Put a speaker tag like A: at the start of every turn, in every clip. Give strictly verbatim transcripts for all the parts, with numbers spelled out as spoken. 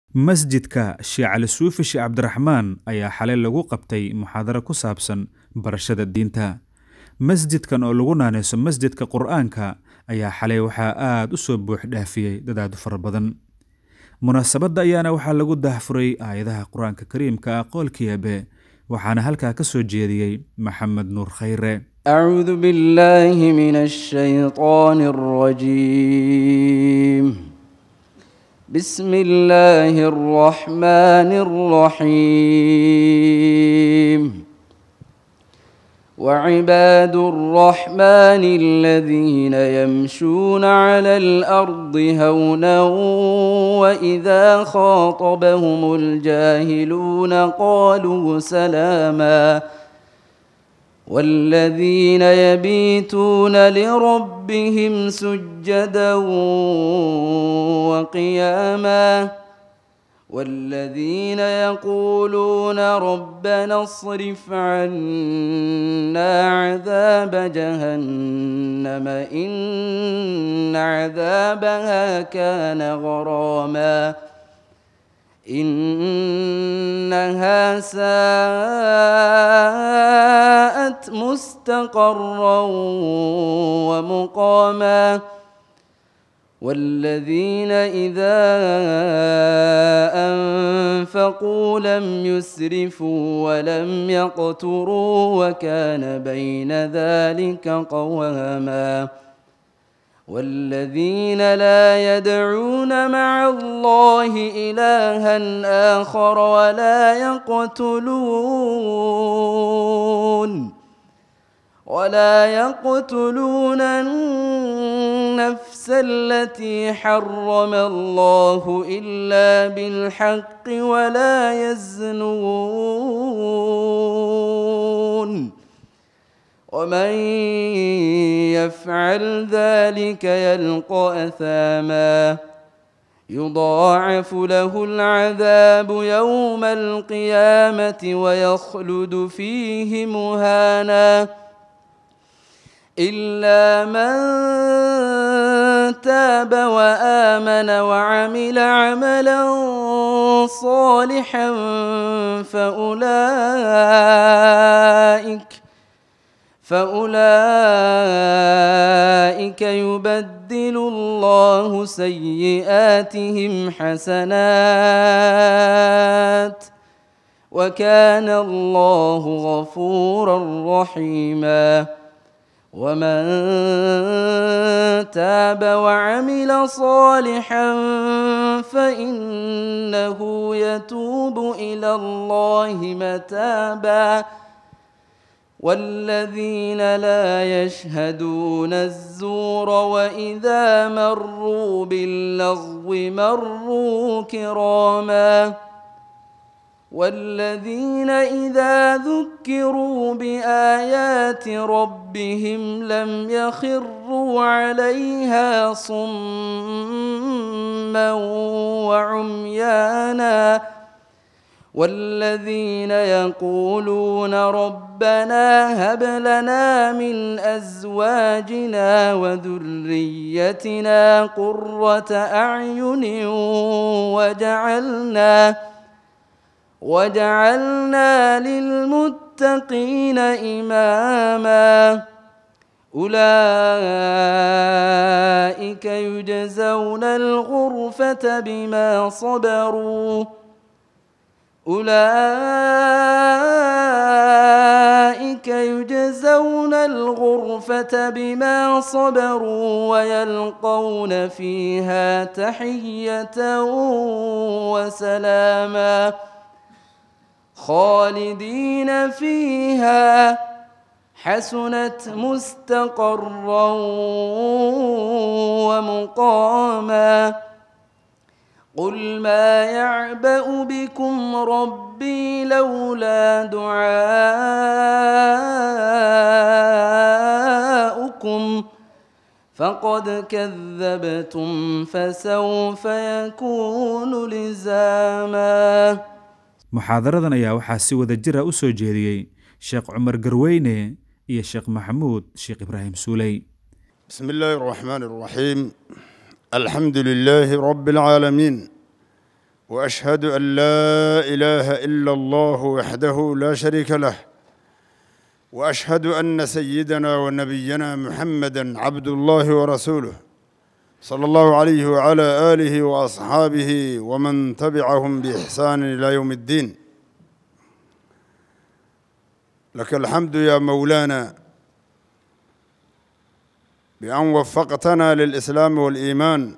A: masjidka Sheikh Ali Suufi Sheikh Cabdiraxmaan ayaa xalay lagu qabtay muxaadaro ku saabsan barashada diinta. Masjidkan oo lagu naanayso masjidka Qur'aanka ayaa xalay waxaa aad u soo buux dhaafiyay dad aad u fara badan. Munaasabadda ayaana waxaa lagu daahfuray aayadaha Qur'aanka Kariimka ah qolkiiba waxaana halkaa ka soo jeediyay Maxamed Nuur Khayre.
B: أعوذ بالله من الشيطان الرجيم بسم الله الرحمن الرحيم وعباد الرحمن الذين يمشون على الأرض هونا وإذا خاطبهم الجاهلون قالوا سلاما والذين يبيتون لربهم سجدا وقياما والذين يقولون ربنا اصرف عنا عذاب جهنم إن عذابها كان غراما إنها ساءت مستقرا ومقاما والذين إذا أنفقوا لم يسرفوا ولم يقتروا وكان بين ذلك قواما والذين لا يدعون مع الله إلها آخر ولا يقتلون ولا يقتلون النفس التي حرم الله إلا بالحق ولا يزنون ومن يفعل ذلك يلقى أثاما يضاعف له العذاب يوم القيامة ويخلد فيه مهانا إلا من تاب وآمن وعمل عملا صالحا فأولئك فأولئك يبدل الله سيئاتهم حسنات وكان الله غفورا رحيما ومن تاب وعمل صالحا فإنه يتوب إلى الله متابا والذين لا يشهدون الزور وإذا مروا باللغو مروا كراما والذين إذا ذكروا بآيات ربهم لم يخروا عليها صما وعميانا والذين يقولون ربنا هب لنا من أزواجنا وذريتنا قرة أعين وجعلنا وجعلنا للمتقين إماما أولئك يجزون الغرفة بما صبروا أولئك يجزون الغرفة بما صبروا ويلقون فيها تحية وسلاما خالدين فيها حسنت مستقرا ومقاما قل ما يعبأ بكم ربي لولا دعاؤكم فقد كذبتم فسوف يكون لزاما.
A: محاضرة ayaa waxaa si wada jir ah u soo jeediyay Sheikh Umar Garweyne iyo Sheikh Maxamuud Sheikh Ibrahim Suulay.
C: بسم الله الرحمن الرحيم الحمد لله رب العالمين وأشهد أن لا إله إلا الله وحده لا شريك له وأشهد أن سيدنا ونبينا محمدًا عبد الله ورسوله صلى الله عليه وعلى آله وأصحابه ومن تبعهم بإحسان إلى يوم الدين. لك الحمد يا مولانا بأن وفقتنا للإسلام والإيمان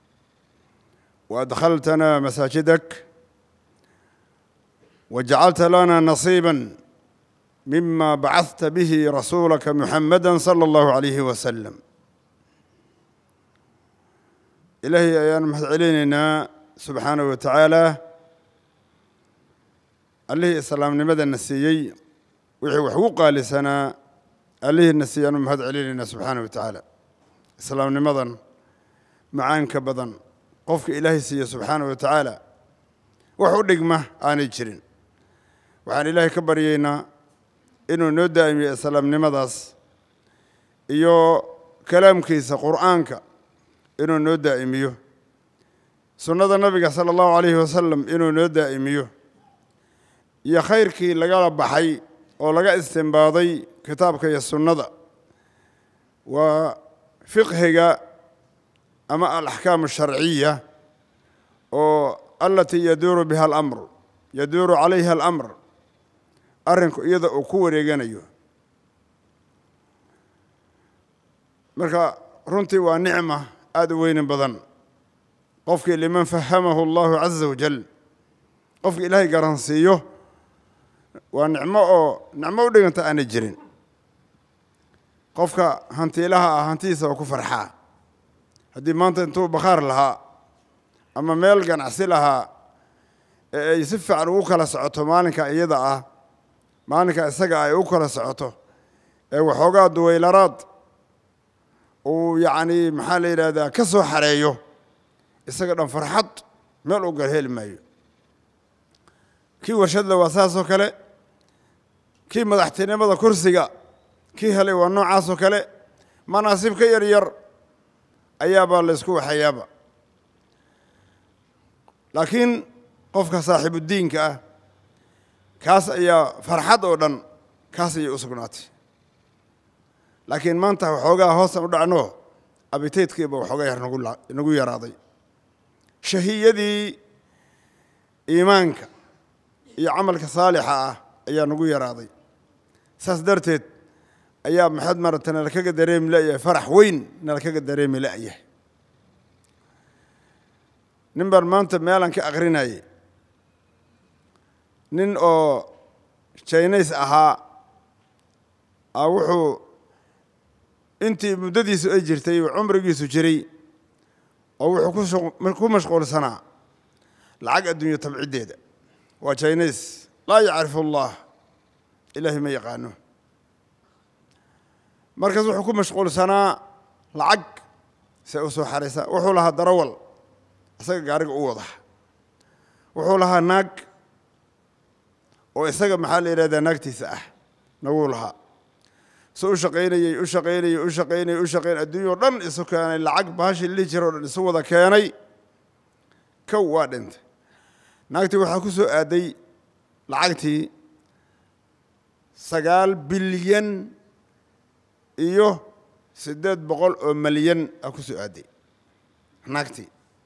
C: وأدخلتنا مساجدك وجعلت لنا نصيباً مما بعثت به رسولك محمدًا صلى الله عليه وسلم. إلهي أيان محد علينا سبحانه وتعالى عليه السلام نمد النسيي وحي وحوقا لسنا عليه النسيان محد علينا سبحانه وتعالى السلام نمضا معانك بدن قفك إلهي سي سبحانه وتعالى وحو دقمه آني جرين وعن إلهي كبرينا إنه ندائم السلام نمضاس إيو كلام كيس قرآنك إنه ندائميه سنة النبي صلى الله عليه وسلم إنه ندائميه يا خيرك لقى بحي أو لقى استنباضي كتابك يا السنة وفقهك أما الأحكام الشرعية التي يدور بها الأمر يدور عليها الأمر أرنك إذا أكور يجنيه مركا رنتي ونعمة أدوين بدن قفك لمن فهمه الله عز وجل قفك إلهي قرنسيه ونعمة نعمة ودقنت أنا جرين قفك هنتي لها هنتيسا وكفرحا هدي ما أنت أنتو بخار لها أما ميل قنعسي لها يسف على وكلا سعوته مالك أيضا مالك إساقا أي وكلا سعوته وحوقا دويلرات ويعني محالي هذا كسو حريو إساقا فرحت ميل وقال هيل مايو كي ورشد له واساسو كله كي مدحتيني مدى كرسيقا كي هلي ونوعاسو كله مناسب كير ير أيابا لسكو حيابا لكن قفك صاحب الدين كأه كاس أيا فرحت أودن كاس أيا أسقناتي لكن ما أنت وحوجا هوسا ودعنوه أبيتيت كيبا وحوجا يرنقول نقول يا راضي شهيدي إيمانك يا عملك صالحة يا نقول يا راضي ساس درتت أيام محد مرة أنا لك قدريم لا فرح وين أنا لك قدريم لا يه نمبر ما أنت مالك أغريناي نن أو شينيس أها أوحو أنت مددي سأجرتي وعمرك سجري أو حكو مشغول سنة العقد الدنيا تبعيد هذا وشينيس لا يعرف الله إلهي ما يقانه مركز الحكومة مشغول سنة العق سأوسو حارسة وحو لها درول أساق قارق أوضح وحو لها ناق وإساق محال إرادة ناقتي سأح نقولها سو شقيني أشقيني أشقيني أشقيني الدنيا رن إسو كان العق بهاش اللي جرون إسو ذا كاني كواد انت ناقتي وحاكوسو آدي لعقتي سقال بليون إيوه سداد بقول مليون أكوسو آدي ناقتي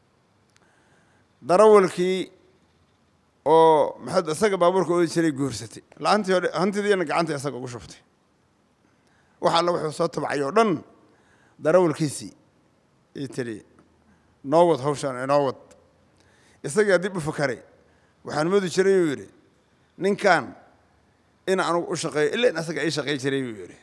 C: darawalkii oo maxad asaga baabuurka oo jiray guursatay laantii hantidiina gacanta asaga ugu shuftay waxa la wuxuu soo tabcay oo dhan darawalkiisi ee tiri noowad hawshan noowad isaga dib u fakaray waxaan madu jiray uu yiri ninkan in aanu u shaqeeyo ilaa asaga ay shaqeey jiray uu yiri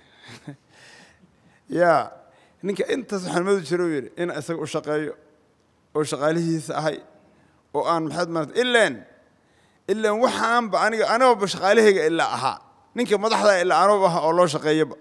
C: ya ninka inta waxaan madu jiray uu yiri in asaga u shaqeeyo oo shaqaalihiisa ahay oo aan maxad martay ilaa ilaa waxaan ba aniga anoo ba shaqaalahayga ilaa aha ninka madaxda ilaa anoo ba oo loo shaqeeyaba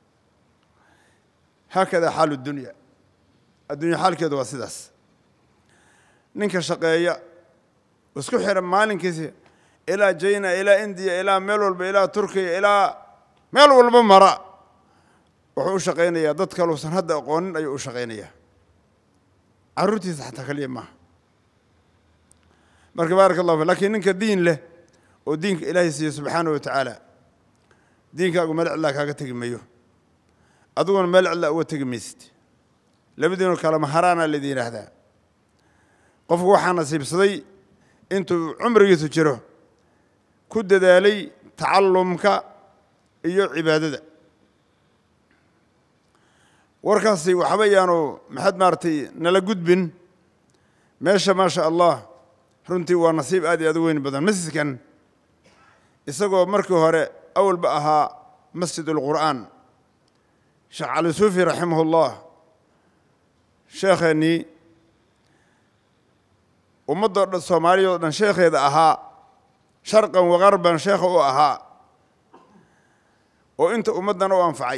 C: hakada xaalu dunya addunya xaalkeedu waa sidaas ninka shaqeeya isku xiran maalinkiisa ilaa China ilaa India ilaa meel walba ilaa Turkiya ilaa meel walba mara wuxuu shaqeynaya dad kale oo san hadda aqoonin ayuu u shaqeynaya carruurtiisa xataa kaliya ma marka baaraka allahu fi laakiin ninka diin leh oo diinka ilaahay siiyo subxaanahu wa tacaala diinkaagu meel cidlaa kaaga tegi mayo adiguna meel cidlaa uga tegi maysid labadiinoo kale maharaana laydin yidhaahdaa qofku waxaa nasiibsaday intuu cumrigiisu jiro ku dadaalay tacallumka iyo cibaadada warkaasi waxba yaanu maxad maartay nala gudbin meesha maasha allah runtii waa nasiib aad iyo aad u weyn badan masjidkan isagoo markii hore awalba ahaa masjid ulqur'aan sheekh cali suufi raximahullah sheekheennii ummaddoo dhan soomaaliya oo dhan sheekheeda ahaa sharqan waqarban sheekha u ahaa oo inta ummaddan u anfacay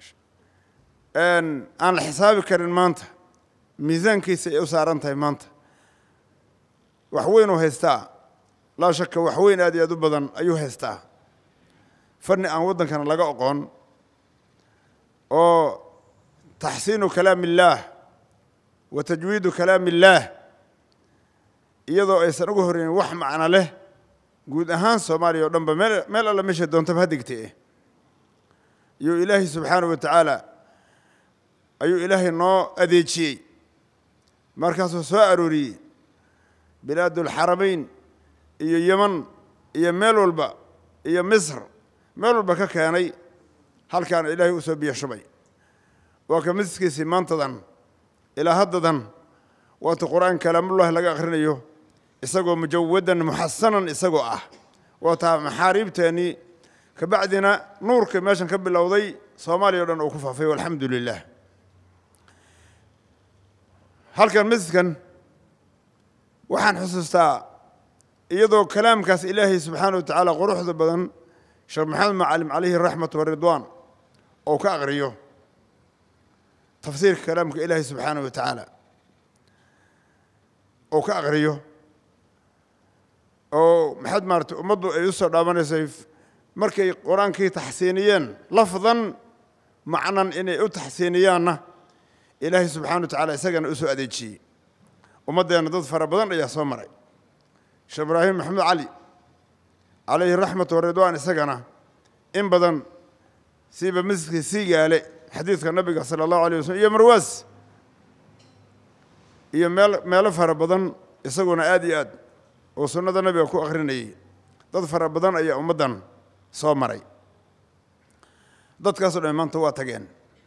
C: aan la xisaabi karin maanta miisaankiisa ay u saaran tahay maanta wax weyn uu haystaa laa shaka wax weyn aad iyo aad u badan ayuu haystaa fanni aan waddankana laga oqoon oo taxsiinu kalaam illaah wa tajwiidu kalaam illaah iyadoo aysan uga horreyn wax macno leh guud ahaan soomaaliya oo dhanba meel meel alla meesha doontaba ha degtee iyo ilaahay subxaanahu wa tacaala ayuu ilaahay noo adeejiyey markaasuu soo arooriyey bilaadulxaramayn iyo yeman iyo meel walba iyo misr meel walba ka keenay halkaana ilaahay u soo biyo shubay waa ka masjidkiisii maantadan ilaa haddadan waata qur'aan kalaamullahi laga akhrinayo isagoo mujawadan muxasanan isagoo ah waa taa maxaariibteennii kabacdina nuurka meeshan ka bilowday soomaaliya o dhan uu ku faafay walxamdu lilah halkan masjidkan waxaan xusuustaa iyadoo kalaamkaas ilaahay subxaanahu wa tacaala quruxda badan sheekh maxamed macalim calayhi raxmatu waridwaan oo ka aqriyo tafsiirka kalaamka ilaahay subxaanahu wa tacaala oo ka aqriyo oo maxaad maaragtay ummaddu ay u soo dhaamanaysay markay qur-aankii taxsiiniyeen lafdan macnan inay u taxsiiniyaanna ilaahay subxaana wa tacaala isagana u soo adeejiyey ummaddeenna dad fara badan ayaa soo maray sheekh ibraahim maxamed cali calayhi raxmatu waridwaan isagana in badan siiba masjidkii sii gaale xadiidka nabiga sala allahu alayh waslm iyo marwaas iyo meel meelo fara badan isaguna aad iyo aad oo sunnada nabiga ku akhrinayey dad fara badan ayaa ummaddan soo maray dadkaasoo dhan maanta waa tageen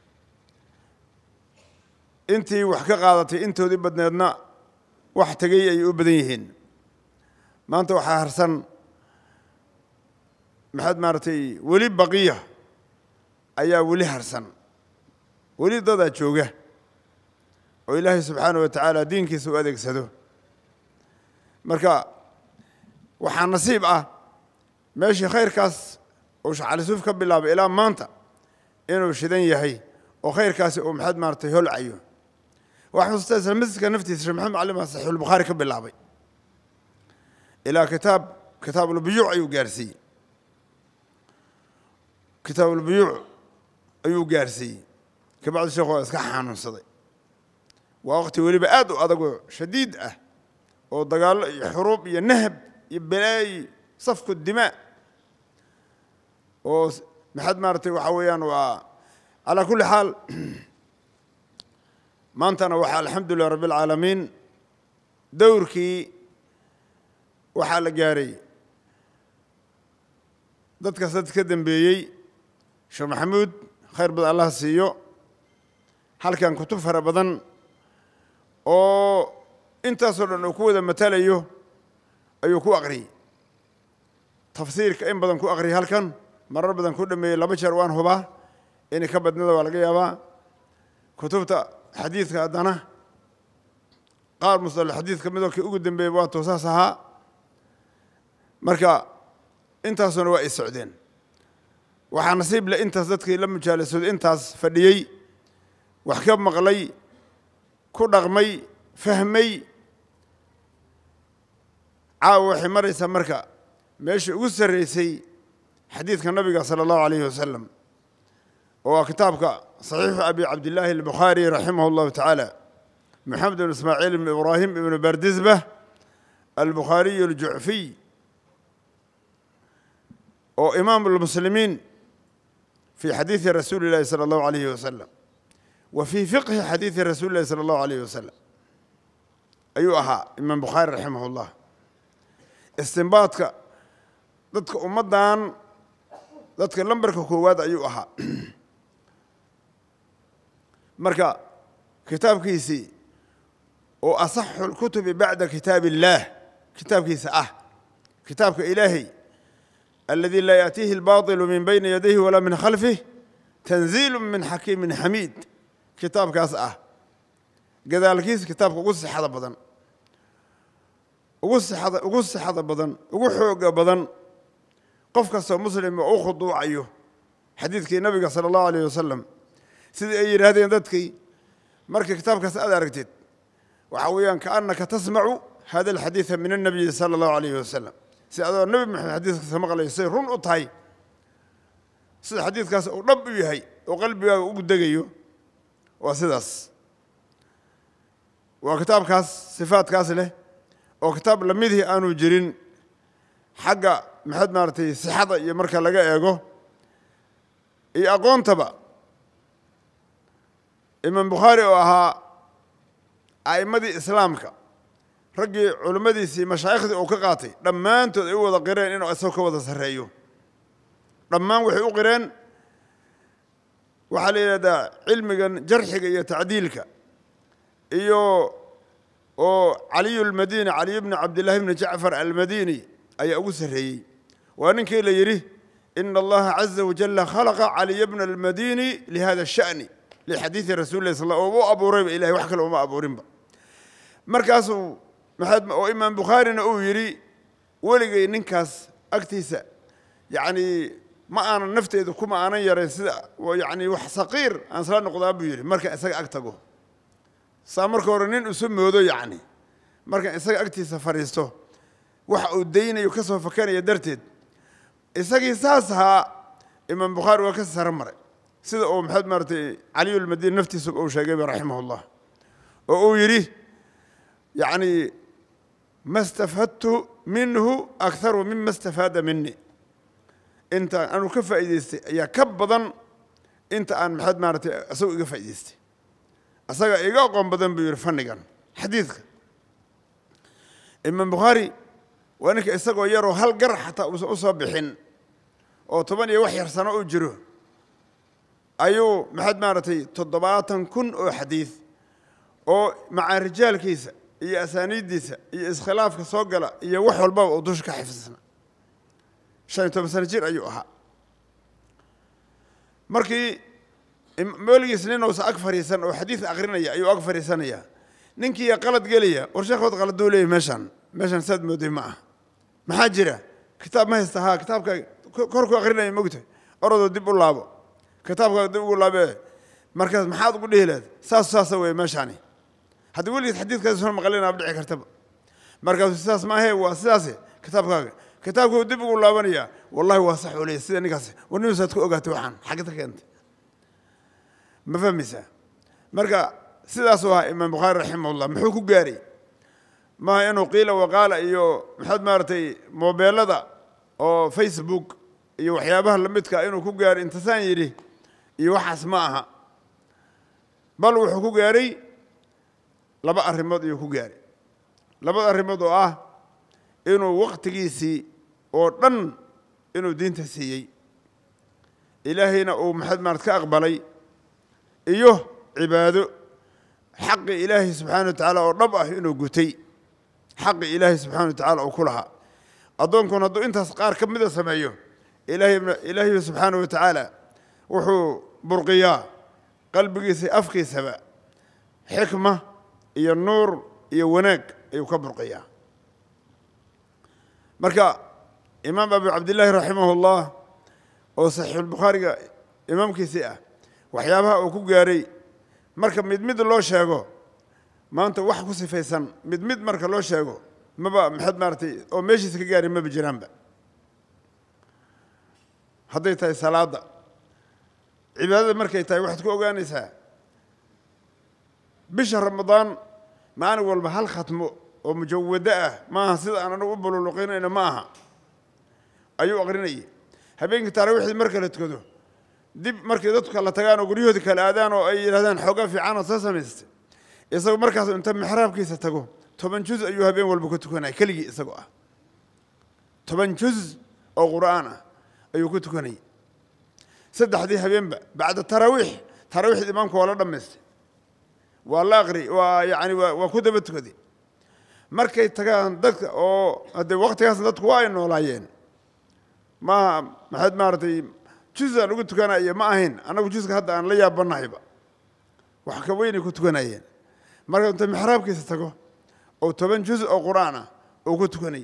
C: intii wax ka qaadatay intoodii badneedna wax tegey ayay u badan yihiin maanta waxaa harsan maxaad maaragtay weli baqiya ayaa weli harsan weli dadaa jooga oo ilaahay subxaanahu wa tacaala diinkiisa u adeegsado marka waxaa nasiib ah meeshii khayrkaas uu sheekh cali suuf ka bilaabay ilaa maanta inuu shidan yahay oo khayrkaasi uu maxaad maaragtay holcayo waxaa xusuustaa isla masjidka naftiisa sheekh maxamed macallim saxiixulbukhaari ka bilaabay ilaa kitaab kitaabulbuyuuc ayuu gaarsiiyey kitaabulbuyuuc ayuu gaarsiiyey kabacdi sheekhu waa iska xanuunsaday waa waqti weliba aad u adagoo shadiid ah oo dagaallo iyo xuruub iyo nahab iyo balaayi safku dimaa oo maxaad maaragtay waxaa weeyaan waa calaa kulli xaal maantana waxaa alxamdu lilah rabbi alcaalamiin dowrkii waxaa la gaaray dadkaas dad ka dambeeyey sheekh maxamuud khayr badan allah siiyo halkan kutub fara badan oo intaasoo dhan uu ku wada matalayo ayuu ku aqriyey tafsiirka in badan ku aqriyay halkan marar badan ku dhameeyey laba jeer waan hubaa inay ka badnada waa laga yaabaa kutubta xadiidka haddana qaar musalax xadiid ka midoo kii ugu dambeeyey waa toosaas ahaa marka intaasuna waa ay socdeen waxaa nasiib leh intaas dadkii la mujaalasooday intaas fadhiyey wax ka maqlay ku dhaqmay fahmay caawa waxay maraysaa marka meeshii ugu sarraysay xadiidka nabiga sala allahu alayhi wasalam oo waa kitaabka saxiixu abi cabdillaahi albukhaari raximah allahu tacaala maxamed ibn ismaaciil ibn ibraahim ibnu bardisbah البخاري الجعفي أو إمام المسلمين في حديث رسول الله صلى الله عليه وسلم وفي فقه حديث رسول الله صلى الله عليه وسلم أيها إمام البخاري رحمه الله استنباطك ضدك أمدان ضدك لمبرك كواد أيها مركا كتاب كيسي وأصح الكتب بعد كتاب الله كتاب كيسي أه كتابك إلهي الذي لا يأتيه الباطل من بين يديه ولا من خلفه تنزيل من حكيم حميد كتاب كاس أه كذلك كتاب قص حدا بدن قص حدا قص حدا بدن وحوق بدن قف كسر مسلم وأخذ عيه حديث النبي صلى الله عليه وسلم سيد أي هذه ندتك مرك كتاب كاس أدركت وحويا كأنك تسمع هذا الحديث من النبي صلى الله عليه وسلم سيد النبي من حديث سمع الله يصير رن أطهي سيد حديث كاس ربي هي وقلبي وقدقيه وسدس وكتاب كاس صفات كاس له وكتاب لمده أنو جرين حق محد مارتي صحة يمرك لقى إيجو إي أقون تبا إمام بخاري وها أئمة إسلامك رجع علماء سي مشايخ أو كقاطي لما أنتوا يوضع قرين إنه أسوق وضع سريو لما وحيو قرين وحالي هذا علم جرحك يا تعديلك إيو أو علي المديني علي بن عبد الله بن جعفر المديني أي أبو سري وأنا كي يريه إن الله عز وجل خلق علي بن المديني لهذا الشأن لحديث رسول الله صلى الله عليه وسلم أبو ريب إلهي وحكى له أبو ريب مركزه محد وإمام بخاري أو يري ولقي ننكاس أكتيسة يعني ما أنا نفتي إذا كم أنا يرى سدا ويعني وح صغير أنا صار نقطة أبو يري مركز أسق أكتجو سامر كورنين اسمه هذا يعني مركز أسق أكتيسة فريستو وح الدين يكسر فكان يدرتد أسق إساسها إمام بخاري وكسر مرة سدا أو محد مرتي علي المدينة نفتي سب أو شاقي رحمه الله أو يري يعني ما استفدت منه أكثر مما استفاد مني أنت أنا كيف إيديستي يا كبضن أنت أنا محد مارتي أسوق كيف إيديستي أسوق إيجا قام بدن بيرفنيجان حديثك إمام بخاري وأنا كأسوق يرو هل جرح حتى أصابحين أو طبعا يوحي سنة أجره أيو محد مارتي تضباطا كن أو حديث أو مع رجال كيسة هي أسانيد ديسة هي إسخلاف كسوقلة هي وحول الباب ودوش كحفظنا شان تبصر جير أيوها مركي مولي سنين وس أكفر يسن وحديث أغرنا يا أيو أكفر يسن يا ننكي يا قلد قليا ورشاخ وقت قلد دولي مشان مشان سد مودي معه محاجرة كتاب ما يستها كتاب كوركو أغرنا يموته أرادوا دبوا لابو كتاب دبوا لابه مركز محاض قولي هلاد ساس ساس وي مشاني هذا يقول لي حديث كذا سنة مقالين أبدع كرتب مركز ساس ما هي وأساسي كتاب كذا كتابك دب يقول لا بنيا والله واصح ولي سيدنا نقص والناس تقول أقاتوحان حقتك أنت ما فهميسه مركا سيدا سوها إمام بخاري رحمه الله محوكو جاري ما إنه قيل وقال إيو محد مارتي موبايل هذا أو فيسبوك إيو حيابها لمتك إنه كو جاري أنت ثاني يري إيو حس معها بل وحكو جاري لبا الرماد إيو كو جاري لبا الرماد آه إنه وقت جيسي أو دن إنه دين تسيي إلهينا أو محد مارتك أقبلي إيوه عباده حق إلهي سبحانه وتعالى وربه إنه قتي حق إلهي سبحانه وتعالى وكلها أظنكم أدو أنت سقار كم مدى سمعيه إلهي إلهي سبحانه وتعالى وحو برقيا قلبك أفقي سبا حكمة إيا النور إيا وناك إيا كبرقيا مركا إمام أبي عبد الله رحمه الله وصحيح البخاري إمام كيسئة waxyaabaha uu ku gaaray marka mid mid loo sheego maanta wax ku sifaysan mid mid marka loo sheego maba maxad maartay oo meeshiisa ka gaaray ma bijiraanba haday tahay salaada cibaadada markay tahay waxaad ku ogaanaysaa bisha ramadaan maalin walba hal khatmo ومجودة ما هصير أنا نقبل لقينا إنه معها أيوة أقرني هبين تراويح المركلة كده دب مركز دتك الله تجانو قريودك الأذان وأي الأذان حقا في عنا أساسا مست يسوي مركز أنت محراب كيس تجو طبعا جزء أيها بين والبكت كنا كلي يسوي طبعا جزء أو قرآن أيها كنت كني سد حديث بين بعد التراويح تراويح الإمام ولا دمست والله أغري ويعني وكتبت كذي مركز تجان دك أو هذا وقت ياس دتك واين ولا ين ما ما حد ما رتي جزء أنا كنت كنا أيه ما هين أنا وجزء هذا أنا ليا بنايبه وحكويني كنت كنا أيه مركز أنت محراب كيس تجو أو طبعا جزء أو قرآن أو كنت كني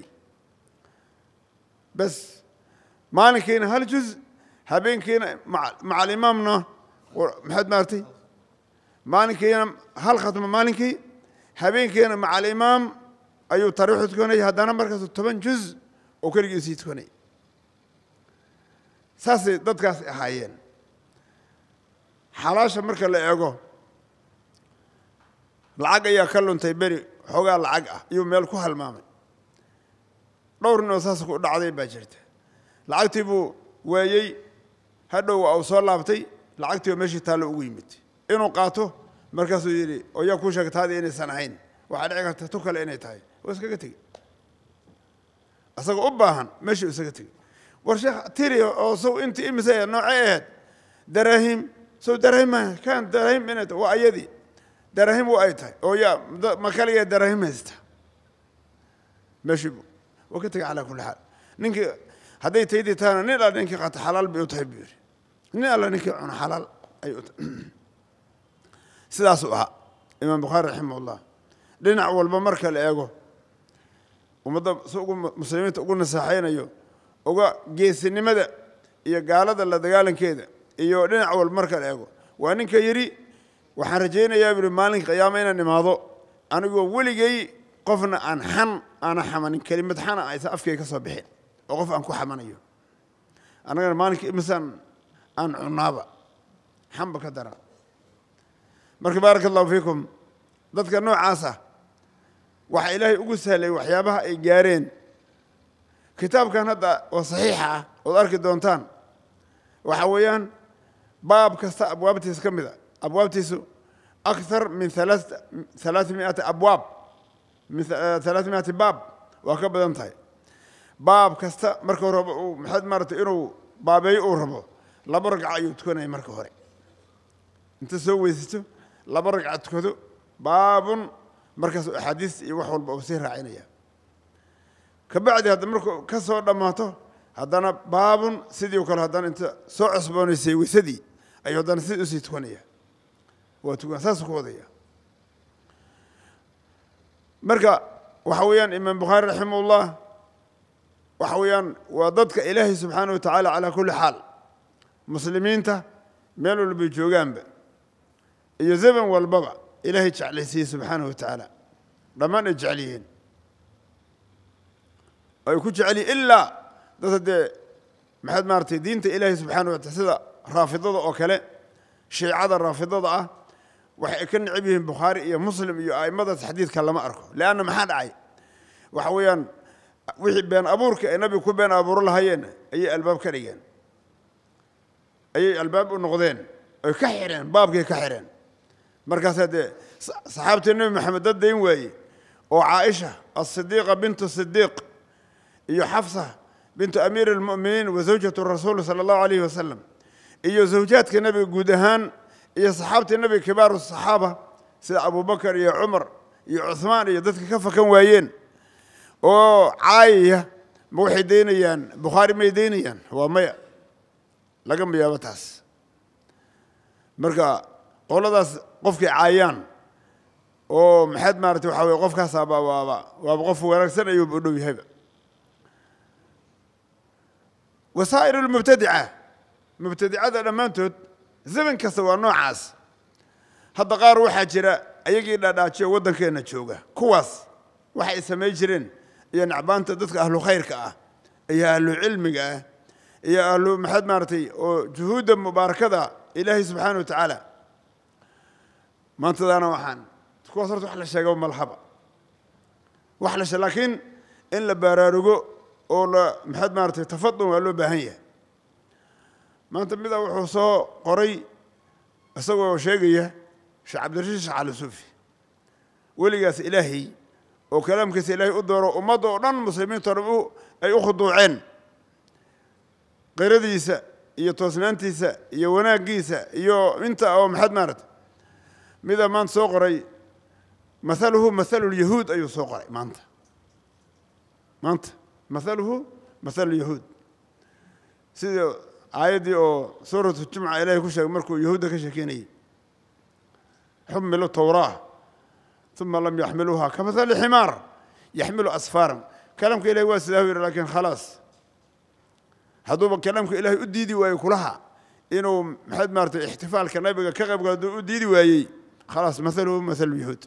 C: بس ما كنا هالجزء هبين كنا مع مع الإمامنا محد مارتي ما كنا هالختم مالكي هبين كنا مع الإمام أيو تروح تكوني هذا أنا مركز طبعا جزء وكل جزء تكوني ساسي ضدكاس حيين حلاش مركز لأجو العقا يا كلون تيبري حوجا العقا يوم ملكو هالمامي دور إنه ساسك دعدي باجرته لعقتي بو وياي هذا هو أوصل لابتي لعقتي ومشي تالو ويمتي إنه قاته مركزه يري وياكو شكت هذه إني سنعين وحد عقت تتوكل إني تاي وسكتي أسقى أباهن مشي وسكتي ورشة تيري أو سو أنت إمسية نوعية دراهم سو دراهم كان دراهم من وأيدي دراهم وأيتها أو يا مكالية دراهم هست مشي بو وكتك على كل حال نك هذي تيدي تانا نلا نك قط حلال بيوتها بير نلا نك عن حلال أيوت سلاسوها إمام بخاري رحمه الله لنا أول بمركل الأجو ومضى سوق مسلمين تقولنا صحيحين أيوه وقا جيس النمذا يقال هذا اللي دقالن كذا أيوه لنا أول مركل الأجو وأنك يري وحرجينا يا ابن مالك قيامنا نماذو أنا جو ولي جاي قفنا عن حن أنا حمن كلمة حن عايز أفكي كصبيحين وقف أنكو حمنيو أنا مالك مثلا عن عنابة حم بكدرة مرك بارك الله فيكم ضدك النوع عاسة وح إلهي أقصها لي وحيابها إيجارين كتاب كان هذا وصحيحة وذلك دونتان وحويان باب كستا أبواب تيس كم ذا أبواب تيسو أكثر من ثلاث ثلاثمائة أبواب من ثلاثمائة باب وكبد انتهي باب كستا مركو ربو محد مرت إنه بابي أوربو لبرق عيو تكون أي مركو هري أنت سوي ستو لبرق عتكذو باب مركز أحاديث يوحول بوسير عينيا كبعد هذا مركو كسر دماته هذانا باب سيدي وكل هذانا أنت سوء عصبوني سوي سيدي أيوة هذانا سيدي سيد تكونيه وتكون أساس قوضية مركا وحويان إمام بخاري رحمه الله وحويان وضدك إلهي سبحانه وتعالى على كل حال مسلمين تا ميلو اللي بيجوغان به يزبن والبابا إلهي تعالى سبحانه وتعالى لما نجعليين ويكون جعلي إلا ضد محد مارتي دينت إلهي سبحانه وتعالى رافضة وكلا شيعة الرافضة وحكن عبيهم بخاري يا مسلم يا أي مدة حديث كلام أركو لأنه ما حد عاي وحويان وحي بين أبورك النبي يكون بين أبور الهين أي الباب كريان أي الباب النقدين أي كحرين باب كحرين مركز هذا صحابة النبي محمد الدين وي وعائشة الصديقة بنت الصديق هي حفصة بنت أمير المؤمنين وزوجة الرسول صلى الله عليه وسلم هي زوجات النبي جودهان هي صحابة النبي كبار الصحابة سيد أبو بكر يا عمر يا عثمان يا ذاتك كفا كان وايين وعاية موحدينيا بخاري ميدينيا هو ميا لقم يا بتاس مركا قول داس قفك عايان ومحد مارتي وحاوي قفك صابا وابا وابقف ورقسنا يبدو بهذا وسائر المبتدعة مبتدعة لما انتو زمن كسوا نوعاس هذا قار وحا جرا ايغي داداجي ودنكينا جوغا كواس waxay samay jireen iyo nacbaanta dadka ahlu khayrka ah iyo ahlu cilmiga ah iyo ahlu maxad maartay oo juhuuda mubaarakada ilaahi subhanahu wa ta'ala maanta dana waxaan kuwaas horta wax la sheego malhaba وحلش لكن إن لبارارجو أو محد مارتي تفضل ولا بهية ما أنت بدأ وحصو قري أسوأ شيء شعب عبد الرشيد على سوفي ولقاس إلهي وكلام كيس إلهي أدور ومضوا نن مسلمين تربوا أي أخذوا عين غير ديسة iyo toosnaantiisa iyo wanaagiisa iyo inta oo maxad maarad mida maan soo qoray mathaluhu mathalu al-yahuud ayu soo qoray maanta maanta mathaluhu mathalu al-yahuud sida aayadii oo suuratu jumca ilaahay ku sheegay markuu yahuuda ka sheekeynay humilu tawraah thumma lam yahmiluha kamathali himar yahmilu asfaran kalamka ilaahay waa sidaa weeyr laakiin khalaas هذا كلامك إلهي أديدي ويكلها إنه محد مرت احتفال كنبي كغب قدو أديدي وياي خلاص مثله مثل اليهود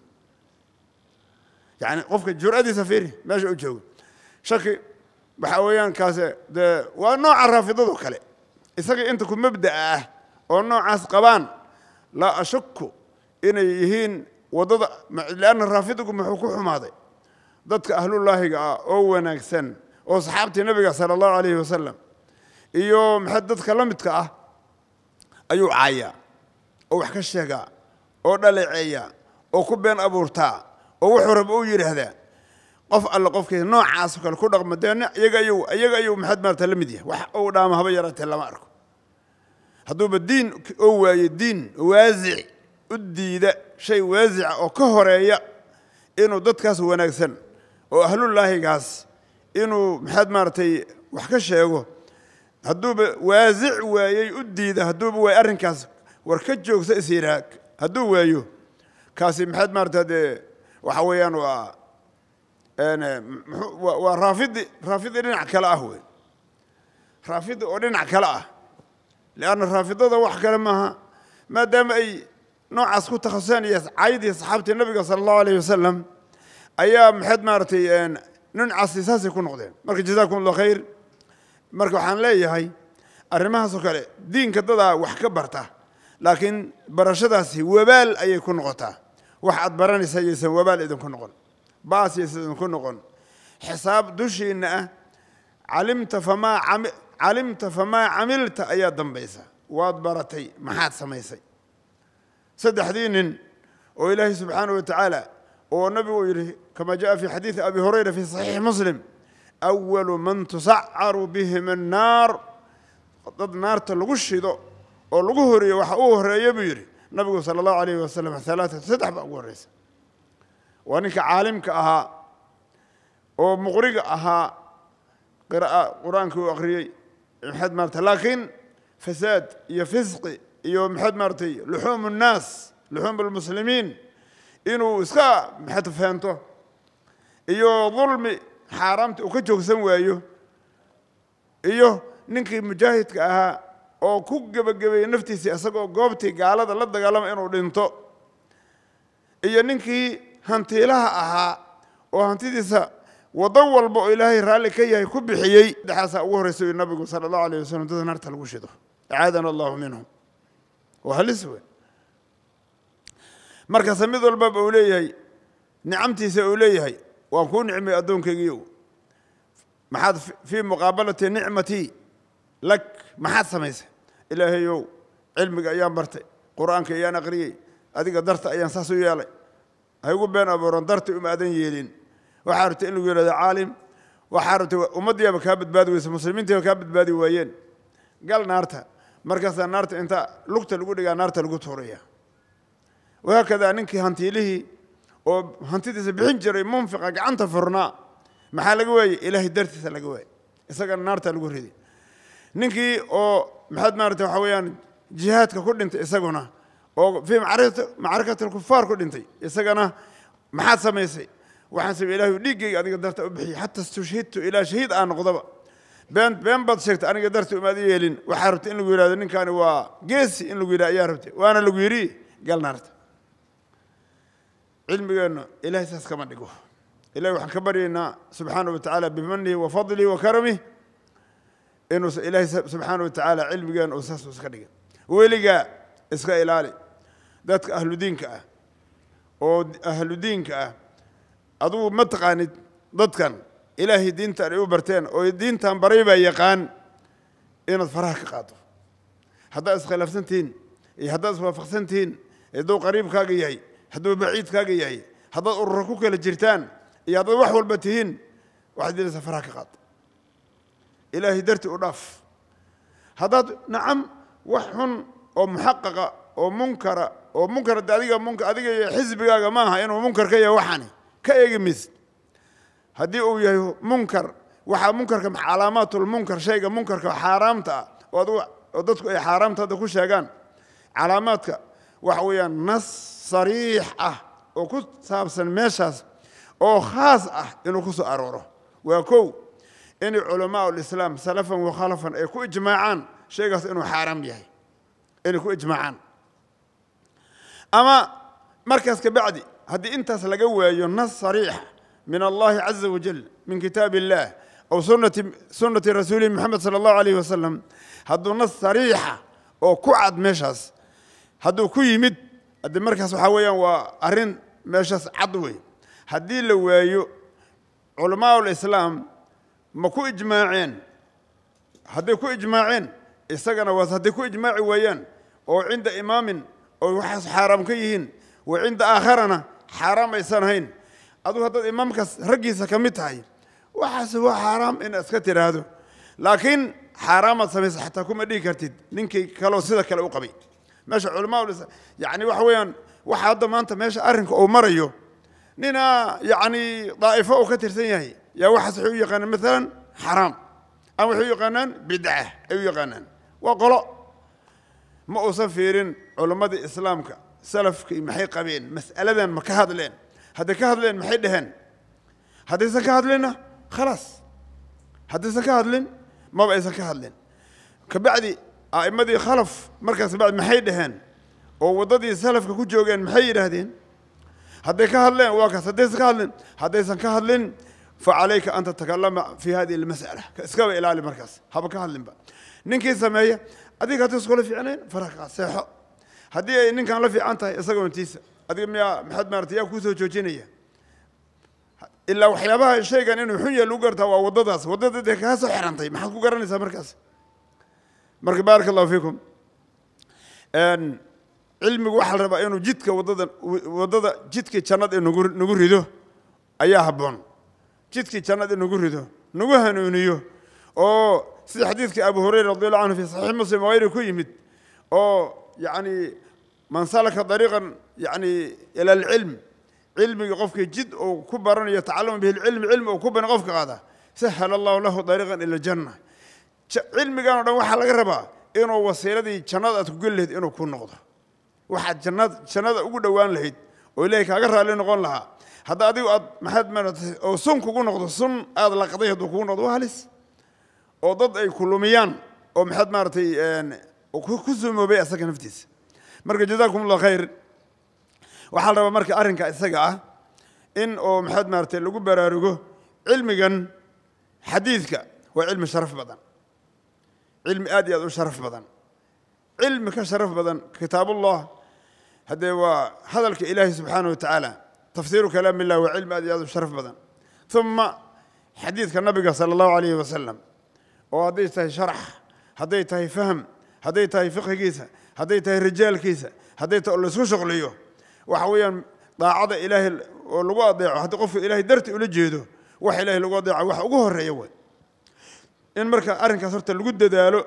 C: يعني قفك الجرأة دي سفيري ماشي أوجو شكي بحويان كاسة ده ونوع الرافضة كله إذا أنت كنت مبدأ ونوع عسقبان لا أشك إن يهين وضد لأن الرافضة محكوهم هذا ضدك أهل الله أو نكسن أو صحابة النبي صلى الله عليه وسلم iyo maxadadka la midka ah ayuu caaya oo wax ka sheega oo dhaleeceeya oo ku been abuurta oo wuxuu rabo uu yiraahdaa qof alla qofkii noocaas kale ku dhaqmadeen iyaga ayuu iyaga ayuu maxad maarta la mid yahay wax uu dhaama haba yaraatee lama arko hadduu diin oo waayo diin waasic u diida shay waasic oo ka horeeya inuu dadkaas wanaagsan oo ahlullaahigaas inuu maxad maartay wax ka sheego هدوب وازع ويا أديده هدوب ويأرن كاس وركجوك سيراك هدوب وياه كاسي محد مرت هذا وحويان و أنا ورافض رافض رنع كلاه هو رافض ورنع كلاه لأن الرافض هذا وح كلامها ما دام أي نوع عسكوت تخصاني عايدي صحابة النبي صلى الله عليه وسلم أيام محد مرتي أن ننعس أساس يكون قدام مركز جزاكم الله خير marka waxaan leeyahay arrimahaas oo kale diinka dada wax ka barta laakiin barashadaasi wabaal ayay ku noqotaa wax aad baranaysaa aysan wabaal idin ku noqon baas aysan ku noqon xisaab dushiina calimta fama calimta fama amilta ayaa dambaysa waad baratay maxaad samaysay saddexdiin oo ilaahi subhanahu wa ta'ala oo nabigu yiri kama jaa fi hadith abi hurayra fi sahih muslim أول من تسعر بهم النار ضد نار تلغشيدو أو لغهري وحوه يبيري النبي صلى الله عليه وسلم ثلاثة سدح بأقول رئيس وأنك عالم كأها أو مغرق أها قراءة قرآن كو أقري محد مرتي لكن فساد يفسق يوم محد مرتي لحوم الناس لحوم المسلمين إنه إسكا محد فهمته يو ظلمي حرامت وكجوك سموايو إيوه ننكي مجاهد كأها أو كوك جب جب نفتي أسقو قابتي قالت الله دقالم إنه دينتو إيوه ننكي هنتي لها أها وهنتي ديسا وضوّل بو إلهي رالي كي يكون بحيي دحاسا أوه رسول النبي صلى الله عليه وسلم تذا نار تلقوشيدو أعاذنا الله منهم وهل يسوي مركز سميدو الباب أوليهي نعمتي سأوليهي وأكون نعمي أدونك يجيو ما حد في مقابلة نعمتي لك ما حد سميسه إلهي يو علمك أيام برتي قرآنك أيام أقري أديك درت أيام ساسو يالي هيقول بين أبو رندرت وما أدين يلين وحارت إنه يقول هذا عالم وحارت ومضي بكابت بادي ومسلمين تبكابت بادي وين قال نارتها مركز نارت أنت لقت الجود قال نارت الجود هورية وهكذا ننكي هنتي له وهنتي تسبحنجري منفقة عنت فرنا محل جوي إلهي درت تلاجوي إسقى نارت الجود هذي ننكي أو محد نارت وحويان جهات ككل أنت إسقنا أو في معركة معركة الكفار كل أنت إسقنا محد سميسي وحسب إلهي ليجي أنا قدرت أبحي حتى استشهدت إلى شهيد أنا غضب بين بين بدشكت أنا قدرت أمادي يلين وحاربت إن لو يراد إن كان هو جيسي إن لو يراد ياربتي وأنا لو يري قال نارت علمي إنه إلهي ساس كمان نجوه إلهي وحكبرنا سبحانه وتعالى بمنه وفضله وكرمه إنه إلهي سبحانه وتعالى علمي إنه أساس وسكنيه ويلقى إسقى إلهي ذاتك أهل دينك أو أهل دينك أدو متقاني ضدكن إلهي دين تأريو برتين أو دين تنبريبا يقان إن الفراك قاطو هذا إسخلاف سنتين هذا إسوافق سنتين هذا قريب كاجي هذا بعيد كاجي هذا الركوك للجرتان هذا وحول البتين واحد يلس فراك قاط إلهي درت أضاف هذا نعم وحن أو محققة أو منكرة أو منكر أديك منكر أديك حزب يا جماعة إنه منكر كي وحني كي يجمس هدي أو منكر وح منكر كم علامات المنكر شيء منكر كحرامته وضوء وضدك حرامته ده كل شيء علاماتك وحويا نص صريح أه وكنت سابسن مشاس أو خاص أه إنه كسو أروره وكو إن علماء الإسلام سلفا وخلفا يكون إجماعا شيء إنه حرام يهي إنه يكون إجماعا أما مركز كبعدي هدي أنت سلقوا نص صريح من الله عز وجل من كتاب الله أو سنة سنة رسوله محمد صلى الله عليه وسلم هدو نص صريحة أو كعد مشاس هدو كوي مد هدي مركز حويا وأرين مشاس عضوي هدي لو علماء الإسلام ما كو إجماعين هدي كو إجماعين إستغنى واس هدي كو إجماعي ويان أو عند إمام أو وحس حرام كيهين وعند آخرنا حرام إسانهين أدو هذا الإمام كس رجيس كمتهاي وحس هو حرام إن أسكتر هذا لكن حرام سميس حتى كم أدي كرتيد نينكي كلو سيدا كلو قبي ماشي علماء ولسه يعني وحويان وحد ما أنت ماشي أرنك أو مريو نينا يعني ضائفة وكتر سيهي يا واحد حيو يقنن مثلا حرام أو حيو يقنن بدعة أو يقنن وقلا ما أصفيرين علماء الإسلام سلف محي قبين مسألة ما كهذلين هذا كهذلين محي دهن هذا إذا كهذلين خلاص هذا إذا كهذلين ما بقى إذا كهذلين كبعدي أئمة خلف مركز بعد محي دهن ووضدي سلف كوجوجين محي دهدين هذا كهذلين واقع هذا إذا كهذلين هذا إذا كهذلين فعليك أن تتكلم في هذه المسألة اسكوي إلى المركز هذا كهذلين بقى نينكي سمية أديك هتسقول في عينين فرق سيحة هدي نين كان لفي عنتها يسقون تيس أديك ميا محد مرتيا كوسو جوجينية إلا وحيابها الشيء كان إنه حنيا لوجرتها ووضدها وضدت ذيك هسه حرنتي ما حد كوجرني سمركز مرك بارك الله فيكم أن علم واحد ربع إنه جدك وضد وضد جدك كانت إنه نقول نقول ريده أيها هبون جدك كانت إنه نقول ريده نقوله نيو أو في حديث أبو هريرة رضي الله عنه في صحيح مسلم وغيره كيمد أو يعني من سلك طريقا يعني إلى العلم علم يقفك جد أو كبرا يتعلم به العلم علم أو كبرا يقفك هذا سهل الله له طريقا إلى الجنة علم كانوا واحد لقربا إنه وسيلة دي جنة تقول له إنه كون نقطة واحد جنة جنة أقول دوان لهيد وإليك أقرأ لنا قول لها هذا أدي ما حد من أو سن كون نقطة سن هذا لقضيه تكون نقطة وهلس oo dad ay kulumiyaan oo maxad maartay een ku sumoobay asaga naftiisa marka jazaakum allah khayr waxa la rabaa marka arrinka isaga ah in oo maxad maartay lagu baraarugo cilmigan xadiidka waa cilmi sharaf badan cilmi aad iyo aad u sharaf badan cilmi ka sharaf badan kitaabullah hadee waa hadalka ilaahi subhanahu wa ta'ala tafsiru kalaam illah waa cilmi aad iyo aad u sharaf badan thumma xadiidka nabiga sallallahu alayhi wa sallam وهذه تهي شرح هذه تهي فهم هذه تهي فقه كيسة هذه تهي رجال كيسة هذه تقول له شغليه وحويا ضاع إلهي ولقوا ضيعه هذا قف إلهي درت إلى جيده وح إلهي لقوا ضيعه وح أجوه الريوان إن مركا أرن كسرت الجدة دالو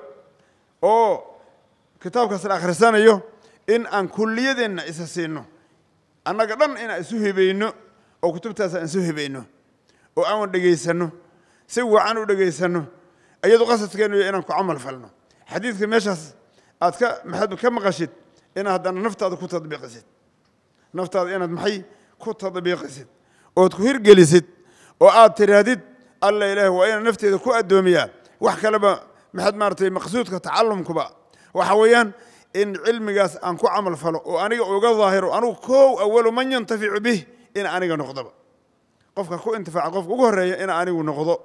C: أو كتاب كسر آخر سنة يو إن أن كل يدين إساسينه أنا قدرن إن أسوه بينه أو كتبت أسوه بينه أو أمر دقيسنه سوى عنه دقيسنه أيضا قصة كانوا إنك عمل فلنا حديث كمشاس أتك محد كم قشيت إن هذا نفط هذا كنت تطبيق قصيت نفط هذا إن محي كنت تطبيق قصيت وتكهير جلست وآت ترادد الله إله وإن نفط هذا كو الدومية وحكى لما محد مرتي مقصود كتعلم كبا وحويان إن علم جاس أنكو عمل فلو وأنا أوجا ظاهر وأنا كو أول من ينتفع به إن أنا نقضب قفك كو انتفاع قفك وجهرية إن أنا ونقضب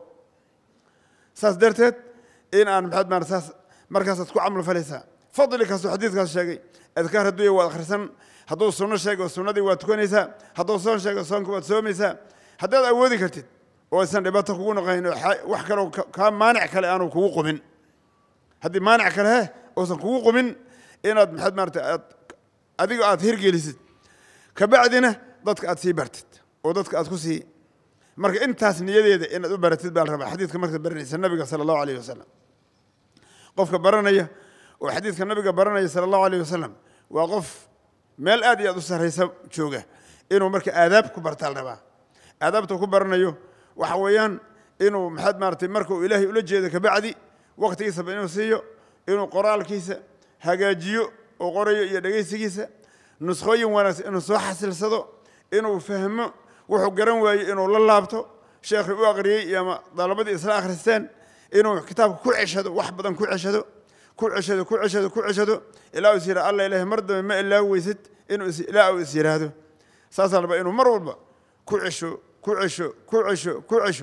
C: ساس درتت إن أنا بحد ما ساس مركز تكون عمل فلسا فضلك هسه حديث كاس شيء أذكار الدنيا وآخر سن هدو السنة شيء والسنة دي وتكون إسا هدو السنة شيء والسنة كوات سوم إسا haddaad awoodi kartid oo aysan dhibaato kugu noqonayn wax kaloo kaa maanic kale aanu kugu qumin haddii maanic kale he uusan kugu qumin inaad maxaad maarata aad adiga aad hirgelisid kabacdina dadka aad sii bartid oo dadka aad ku sii marka intaas niyadeeda inaad u baratid baa la rabaa xadiidka markaad baranaysa nabiga sala allahu alayhi wasalam qofka baranaya oo xadiidka nabiga baranaya sala allahu alayhi wasalam waa qof meel aad iyo aad u sarraysa jooga inuu marka aadaab ku bartaa la rabaa aadaabta ku baranayo waxa weeyaan inuu maxaad maaragtay marka uu ilaahay ula jeedo kabacdi waqtigiisaba inuu siiyo inuu qoraalkiisa hagaajiyo oo qorayo iyo dhegaysigiisa nuskhooyin wanaagsan inuu soo xasilsado inuu fahmo wuxuu garan waayo inuu la laabto sheekhi u aqriyey ama dalabadii isla akhristeen inuu kitaabka ku ceshado wax badan ku ceshado ku ceshado ku ceshado ku ceshado ilaa uu yiraahdo alla ilaahay mar dambe ma ilaa weysid inuu ilaa uu yiraahdo saasaan rabaa inuu mar walba ku cesho ku cesho ku cesho ku cesho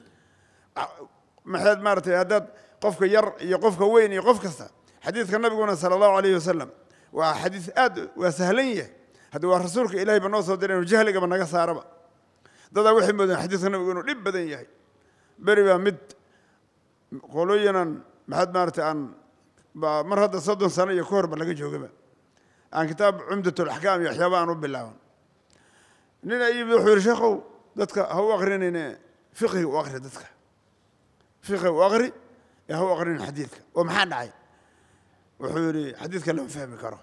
C: maxaad maartay haddaad qofka yar iyo qofka weyn iyo qof kasta xadiidka nabiguna sala allahu alayhi wasalam waa xadiis aad waa sahlan yahay haddii waa rasuulka ilaahay ba noo soo diray inuu jahligaba naga saaraba dadaa waxay moodeen xadiidka nabigu inuu dhib badan yahay beri baa mid qolooyinan maxaad maartay aan mar hadda soddon sano iyo ka horba laga joogaba aan kitaab cumdatul axkaam iyo waxyaaba aan u bilaaban nin ayib wuxuu yidhi sheekhow dadka ha u aqrinayne fiqiga u aqri dadka fiqiga u aqri ee ha u aqrinin xadiidka oo maxaa dhacay wuxuu yidhi xadiidka lama fahmi karo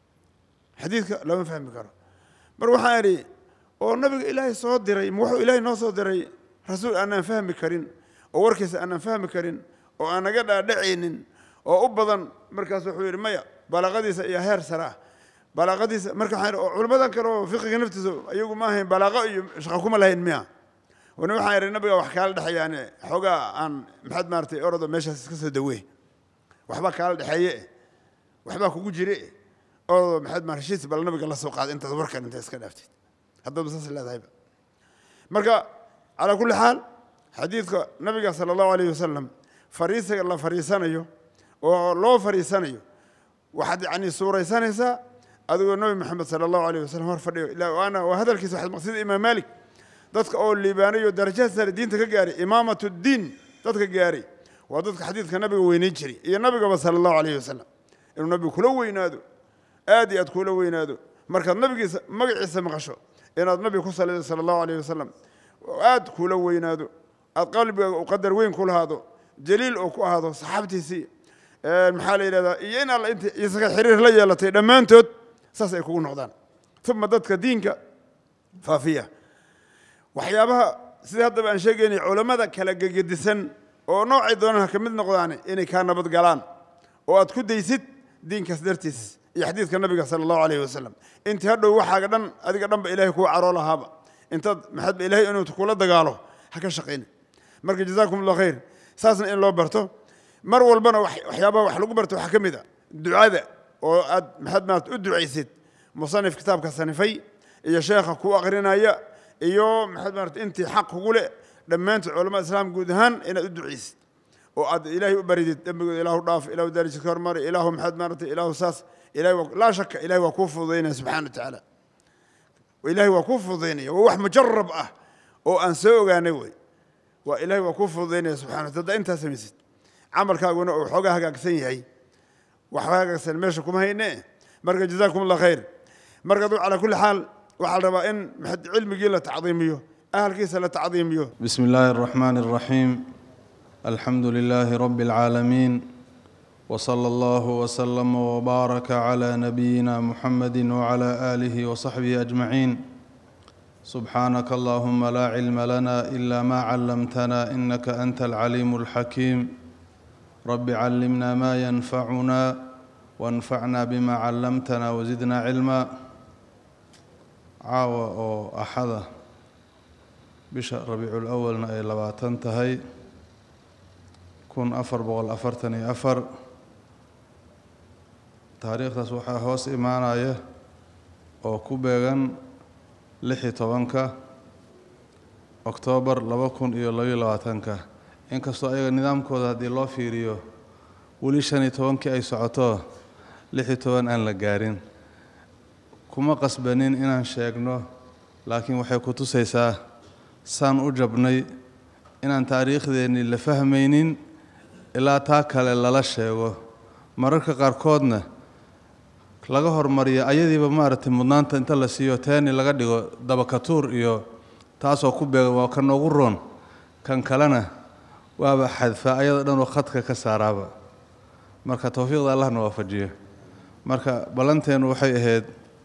C: xadiidka lama fahmi karo mar waxaan idhi oo nabiga ilaahay soo diray ma wuxuu ilaahay noo soo diray rasuul aanaan fahmi karin oo warkiisa aanaan fahmi karin oo aan naga dhaadhacaynin oo u badan markaas wuxuu yidhi maya balaaqadiisa iyo heer sare ah balaaqadiisa marka waxaan idhi oo culimmadan kale oo fiqiga naftiisa ayagu ma ahayn balaaqo iyo shaqo kuma lahayn miya wana waxaan idhi nabiga wax kaala dhexeeyaane xoogaa aan maxaad maaragtay orado meeshaas iska soo dawee waxbaa kaala dhexeeye waxbaa kugu jire orado maxaad maar heshiis bal nabiga la soo qaada intaad warkan inta iska dhaaftid haddaba saas leedahayba marka calaa kulli xaal xadiidka nabiga sala allahu alayhi wasalam fariisiga la fariisanayo oo loo fariisanayo waxaad yacni suuraysanaysaa adigoo nabi maxamed sala allahu alayhi wasalam hor fadhiyo ilaa waana waa hadalkiisa waxaad maqsida imaam maalik dadka oo liibaanayo darajaad sare diinta ka gaaray imaamatu diin dadka gaaray waa dadka xadiidka nabiga weynayn jiray iyo nabigaba sala allahu alayhi wasalam inuu nabigu kula weynaado aad iyo aad kula weynaado markaad nabigiisa magaciisa maqasho inaad nabiga ku salido sala allahu alayhi wasalam aad kula weynaado aad qalbigaaga u qadar weyn ku lahaado jaliil oo ku ahaado saxaabtiisii maxaa la yidhahdaa iyo in alla inta isaga xiriir la yeelatay dhammaantood saas ay kugu noqdaan uma dadka diinka faafiya waxyaabaha sida haddaba aan sheegaynay culammada kala gegedisan oo noocay doonaan ha ka mid noqdaan inay kaa nabad galaan oo aad ku daysid diinkaas dartiis iyo xadiidka nabiga sala allahu alayhi wasalam intii hadhow waxaaga dhan adiga dhanba ilaahay kuu caroo lahaaba intaad maxaadba ilaahay inuu kula dagaalo ha ka shaqayna marka jazaakum allah khayr saasna in loo barto mar walbana waxyaabaha wax lagu barto waxaa ka mid a ducada oo aad maxaad maarata u ducaysid musanif kitaabka sanifay iyo sheekha ku aqrinaya iyo maxaad maarata intii xaq kugu leh dhammaantood culamada islaam guud ahaan inaad u ducaysid oo aad ilaahay u baridid dembigooda ilaahu dhaaf ilaahu darajad ka hormari ilaahu maxaad maarata ilaahu saas ilaahay laa shaka ilaahay waa kuu fududaynaya subxaana wa tacaala ilaahay waa kuu fududaynaya waa wax mujarab ah oo aan soo ogaanay wey waa ilaahay waa kuu fududaynaya subxana wa taala intaa samaysid camalkaaguna uu xoogaa hagaagsan yahay waxba hagaagsan meesha kuma hayne marka jazaakum allah khayr marka duu calaa kulli xaal waxaa la rabaa in maxad cilmigii la tacdiimiyo ahalkiisa la tacdiimiyo
D: bismi illaahi araxmaani araxiim alxamdu lilaahi rabbi alcaalamiin وصلى الله وسلم وبارك على نبينا محمد وعلى آله وصحبه أجمعين سبحانك اللهم لا علم لنا إلا ما علمتنا إنك أنت العليم الحكيم رب علمنا ما ينفعنا وانفعنا بما علمتنا وزدنا علما عاوة أو أحد بشهر ربيع الأول أي لباتن تهي كن أفر بغل أفرتني أفر taariikhdaas waxaa hoos imaanaya oo ku beegan lix iyo tobanka oktoobar laba kun iyo labayo labaatanka inkastoo ayaga nidaamkooda haddii loo fiiriyo weli shan iyo tobankii ay socoto lix iyo toban aan la gaarin kuma qasbanin inaan sheegno laakiin waxay ku tusaysaa saan u jabnay inaan taariikhdeennii la fahmaynin ilaa taa kale lala sheego mararka qaarkoodna laga hormariyo ayadiiba maaragtay mudnaanta inta la siiyo teeni laga dhigo dabakatuur iyo taasoo ku beega waa ka noogu roon kan kalena waaba xadfa ayada dhan oo khadka ka saaraaba marka tawfiiqda allahna waafajiyo marka ballanteenu waxay ahayd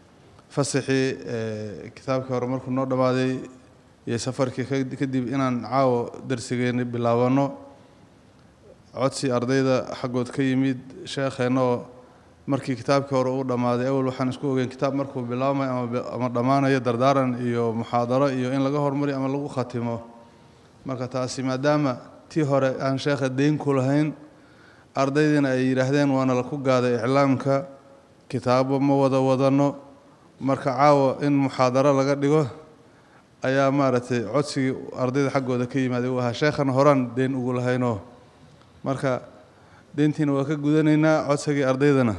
D: fasaxii kitaabkii hore markuu noo dhammaaday iyo safarkii kadib inaan caawo darsigeeni bilaabano codsi ardayda xaggood ka yimid sheekheenna oo markii kitaabkii hore uu dhammaaday awal waxaan isku ogeyn kitaab markuu bilaabmay ama dhammaanayo dardaaran iyo muxaadaro iyo in laga hormariyo ama lagu khatimo marka taasi maadaama tii hore aan sheekha dayn ku lahayn ardaydiina ay yidhaahdeen waana la ku gaaday iclaamka kitaabo ma wada wadano marka caawa in muxaadaro laga dhigo ayaa maaragtay codsigii ardayda xaggooda ka yimaaday uu ahaa sheekhana horaan dayn ugu lahaynoo marka deyntiina waa ka gudanaynaa codsigii ardaydana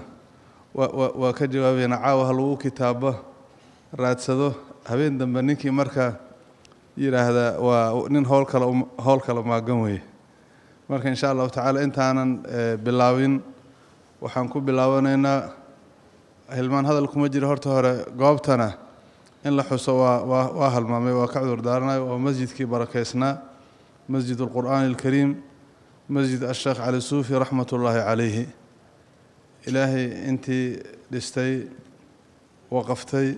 D: waa ka jawaabaynaa caawa ha lagu kitaabo raadsado habeen dambe ninkii marka yidhaahda waa nin howl kale howl kale maagan weeye marka insha allahu tacaala intaanan bilaabin waxaan ku bilaabanaynaa hilmaan hadal kuma jiro horta hore goobtana in la xuso waa waa waa halmaamay waa ka cudur daaranayo oo masjidkii barakeysnaa masjid alqur'aan alkariim masjid asheekh cali suufi raxmatullaahi calayhi ilaahay intii dhistay waqaftay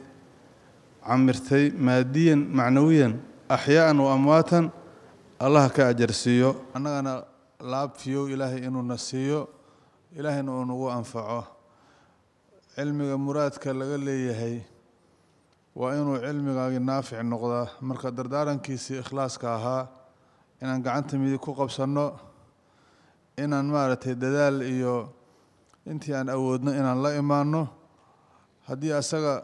D: camirtay maadiyan macnawiyan axyaa'an wa amwaatan allah ka ajarsiiyo annagana laabfiyow ilaahay inuuna siiyo ilaahayna uu nagu anfaco cilmiga muraadka laga leeyahay waa inuu cilmigaagii naafic noqdaa marka dardaarankiisii ikhlaaska ahaa inaan gacanta midig ku qabsanno inaan maaragtay dadaal iyo intii aan awoodno inaan la imaanno haddii asaga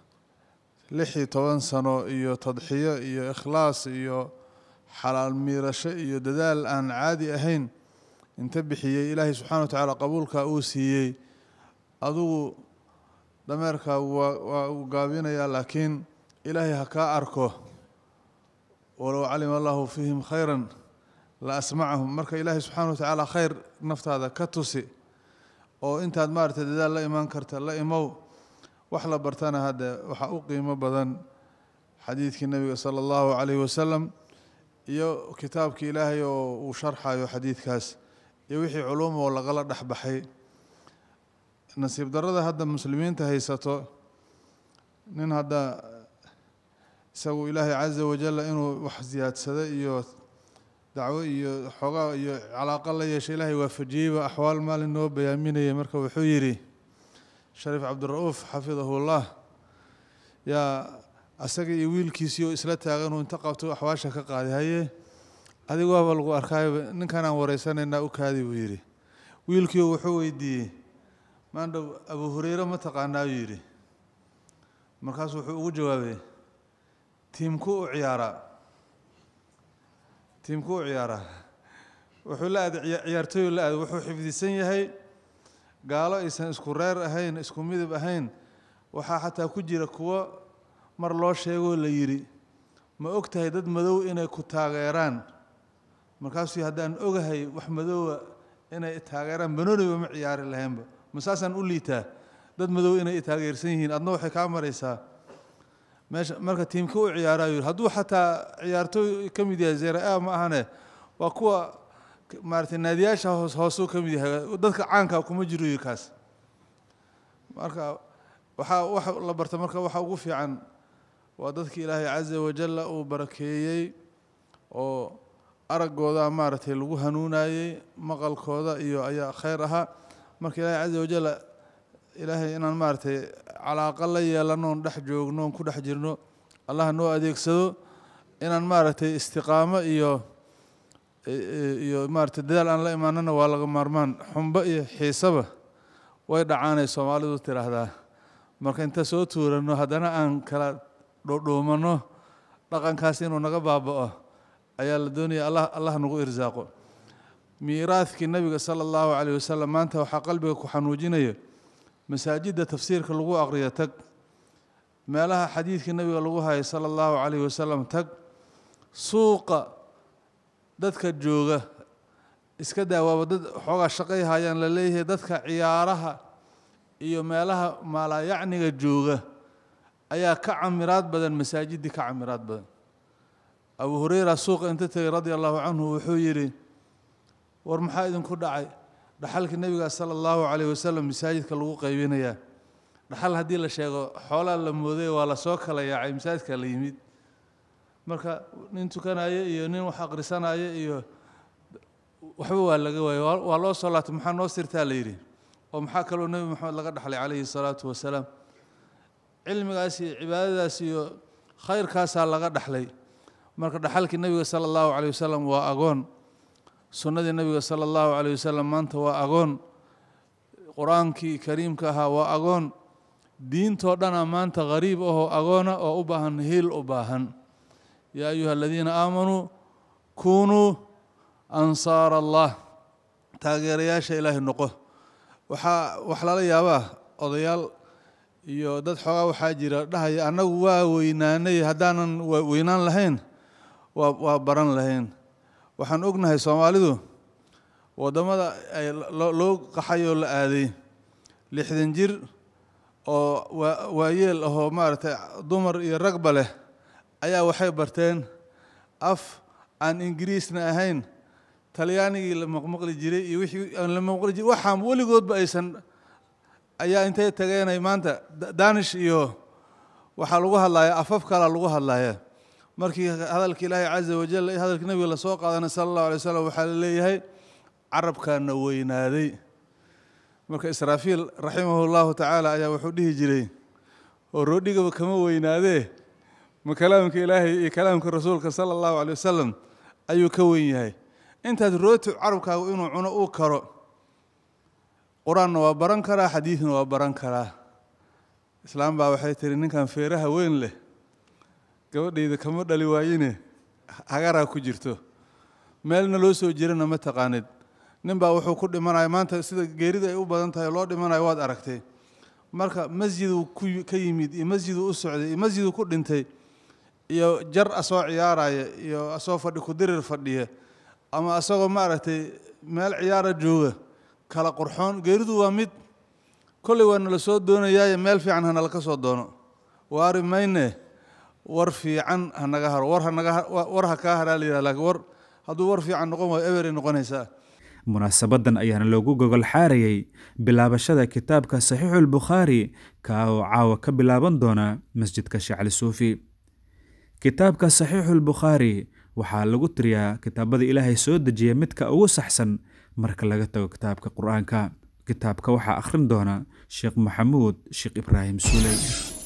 D: lix iyo toban sano iyo tadxiyo iyo ikhlaas iyo xalaal miirasho iyo dadaal aan caadi ahayn inta bixiyey ilaahay subxaana wa tacaala qabuulkaa uu siiyey adugu dameerkaagu waa waa uu gaabinayaa laakiin ilaahay ha kaa arko walow calima allahu fiihim khayran la asmacahum marka ilaahay subxaana wa tacaala khayr naftaada ka tusi oo intaad maaragtay dadaal la imaan karta la imow wax la bartana hadde waxaa u qiimo badan xadiidkii nebiga sala allahu calayhi wasalam iyo kitaabkii ilaahay oo uu sharxayo xadiidkaas iyo wixii culuum oo lagala dhex baxay nasiib darrada hadda muslimiinta haysato nin hadda isagu ilaahay caza wajalla inuu wax ziyaadsada iyo dacwo iyo xoogaa iyo calaaqa la yeeshay ilaahay waafajiyeyba axwaal maalin noo bayaaminayay marka wuxuu yidhi shariif cabdira'uuf xafidahullah yaa asaga iyo wiilkiisii oo isla taaganuu inta qabto axwaasha ka qaaday haye adigu waaba lagu arkaayo ninkan aan wareysanaynaa u kaadi buu yidhi wiilkii wuxuu weydiiyey maandhow abu hureyre ma taqaanaa yuu yidhi markaasuu wuxuu ugu jawaabay tiimku u ciyaaraa tiimku u ciyaaraa wuxuu la aaday ciyaartooyu la aaday wuxuu xifdisan yahay gaalo aysan isku reer ahayn isku midab ahayn waxaa xataa ku jira kuwo mar loo sheegoo la yidhi ma og tahay dad madow inay ku taageeraan markaasuu haddaan ogahay wax madoowa inay taageeraan banooniba ma ciyaari lahaynba masaasaan u liitaa dad madow inay taageersan yihiin adna waxay kaa maraysaa meesha marka tiimka u ciyaarayo yidhi hadduu xataa ciyaartooy ka mid yahay zera ma ahane waa kuwa maaragtay naadiyaasha hoos hoosuu ka mid yahay dadka caanka kuma jiro yidhi kaas marka waxaa wax la barta marka waxa ugu fiican waa dadkii ilaahay caza wajalla uu barakeeyey oo araggooda maaragtay lagu hanuunayey maqalkooda iyo ayaa khayr ahaa marka ilaahay caza wajalla ilaahay inaan maaragtay calaaqa la yeelano oon dhex joogno oon ku dhex jirno allah noo adeegsado inaan maaragtay istiqaamo iyo iyo maaragtay dadaal aan la imaanana waa laga maarmaan xumbo iyo xiisaba way dhacaanay soomaalidu tiraahdaa marka inta soo tuurano haddana aan kala dhoodhoomano dhaqankaas inuu naga baaba'o ayaa la doonaya allah allah nagu irsaaqo miiraadkii nabiga sala allahu calayh wasalam maanta waxaa qalbiga ku xanuujinaya masaajidda tafsiirka lagu aqriyo tag meelaha xadiidkii nabiga lagu hayay sala allahu calayh wasalam tag suuqa dadka jooga iska daawaaba dad xoogaa shaqay hayaan la leeyahay dadka ciyaaraha iyo meelaha maalayacniga jooga ayaa ka camiraad badan masaajidii ka camiraad badan abu hurayra suuqa inta tegay radia allahu canhu wuxuu yidhi war maxaa idinku dhacay dhaxalkii nebiga sala allahu calayhi wasalam masaajidka lagu qaybinayaa dhaxal haddii la sheego xoolaa la mooday waa la soo kala yaacay masaajidka la yimid marka nin tukanaya iyo nin wax akhrisanaya iyo waxba waa laga waayey waa loo soo laatay maxaa noo sirtaa la yidhi oo maxaa kaloo nebi moxamed laga dhaxlay calayhi salaatu wasalaam cilmigaas iyo cibaadadaas iyo khayrkaasaa laga dhaxlay marka dhaxalkii nebiga sala allahu calayh wasalam waa agoon sunnadii nebiga sala allahu calayh wasalam maanta waa agoon qur-aankii kariimka ahaa waa agoon diintoo dhana maanta qariib ahoo agoona oo u baahan hiil u baahan yaa ayuha aladiina aamanuu kunuu ansaar allah taageerayaasha ilaahay noqo waxaa wax lala yaabaa odayaal iyo dad xoogaa waxaa jira dhahaya annagu waa weynaanay haddaanan weynaan lahayn waa waa baran lahayn waxaan ognahay soomaalidu waddamada ay loo qaxay oo la aaday lixdan jir oo waayeel ahoo maaragtay dumar iyo ragba leh ayaa waxay barteen af aan ingiriisna ahayn talyaanigii la maqmaqli jiray iyo wixii aan la maqmaqli jiray waxaan weligoodba aysan ayaa intay tageenay maanta daanish iyo waxaa lagu hadlayaa afaf kalaa lagu hadlayaa markii hadalka ilaahay caza wajal hadalka nebiga lasoo qaadanay sala allahu alay wasalam waxaa la leeyahay carabkaana weynaaday marka israafiil raximahu llahu tacaala ayaa wuxuu dhihi jiray oo roodhigaba kama weynaadee ma kalaamka ilaahay iyo kalaamka rasuulka sala allahu alay wasalam ayuu ka weyn yahay intaad rooti carabkaagu inuu cuno uu karo qur-aanna waa baran karaa xadiidna waa baran karaa islaam baa waxay tihi ninkan feeraha weyn leh gabadhayda kama dhali waayine hagaraa ku jirto meelna loo soo jirana ma taqaanid nin baa wuxuu ku dhimanaya maanta sida geerida ay u badan tahay loo dhimanayo waad aragtay marka masjiduu ka yimid iyo masjiduu u socday iyo masjiduu ku dhintay iyo jar asoo ciyaaraya iyo asoo fadhi ku dirir fadhiya ama asagoo maaragtay meel ciyaara jooga kala qurxoon geeridu waa mid kolley waa nala soo doonayaaye meel fiican hanala ka soo doono waari mayne war fiican hanaga haro war hanaga war ha kaa haraa la yidhaha laakiin war hadduu war fiican noqon waayo eberay noqonaysaa
A: munaasabadan ayaana loogu gogol xaarayay bilaabashada kitaabka saxiixulbukhaari kaa oo caawa ka bilaaban doona masjidka sheekh cali suufi kitaabka saxiixulbukhaari waxaa lagu tiriyaa kitaabada ilaahay soo dejiya midka ugu saxsan marka laga tago kitaabka qur-aanka kitaabka waxaa akhrin doona sheekh maxamuud sheekh ibraahim suuley